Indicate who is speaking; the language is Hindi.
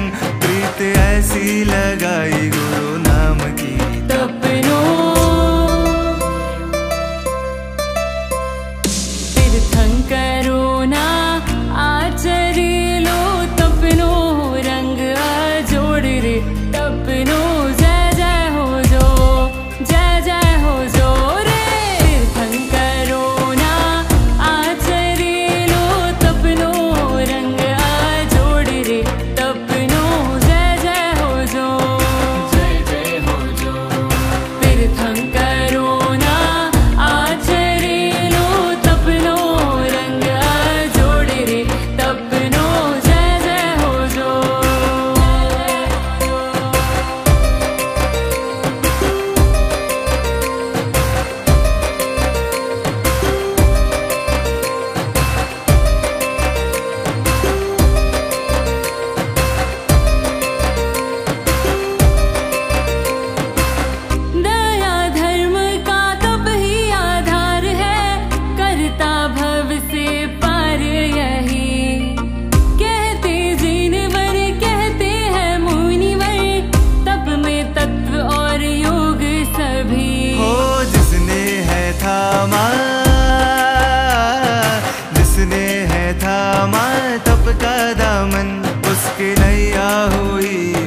Speaker 1: रंग, प्रीत ऐसी लगाई गुरु नाम की
Speaker 2: तपनो तीर्थंकरो ना आचरी लो, तपनो रंग जोड़ रे तपनो जय जय हो जो, जय जय हो जो रे। तीर्थंकरो ना आचरी लो, तपनो रंग जोड़ रे तपनो जय जय हो जो, जय जय हो जो। तीर्थंकरो ना आचरी लो, तपनो रंग जोड़ रे तपनो जय जय हो जो। दया धर्म का तप ही आधार है, करता भव से पार यही। कहते जिनवर कहते हैं मुनिवर, तप में तत्व और योग सभी।
Speaker 1: हो जिसने है थामा, जिसने है थामा तप का दामन, उसकी नैया हुई